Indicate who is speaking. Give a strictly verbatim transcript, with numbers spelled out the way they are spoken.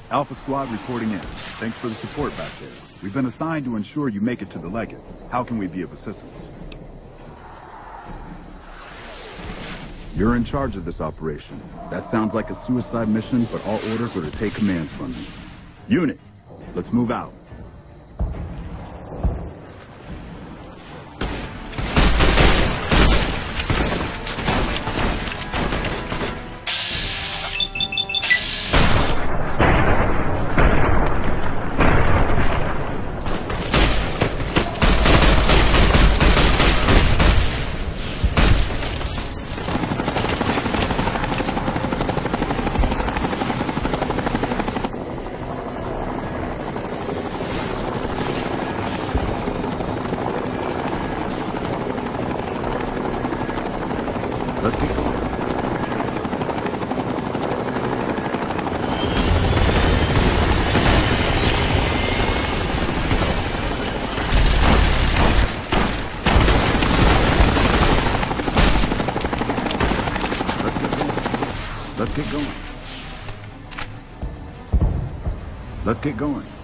Speaker 1: Alpha Squad reporting in. Thanks for the support back there. We've been assigned to ensure you make it to the Legate. How can we be of assistance? You're in charge of this operation. That sounds like a suicide mission, but all orders are to take commands from you. Unit, let's move out. Let's get going. Let's get going. Let's get going. Let's get going.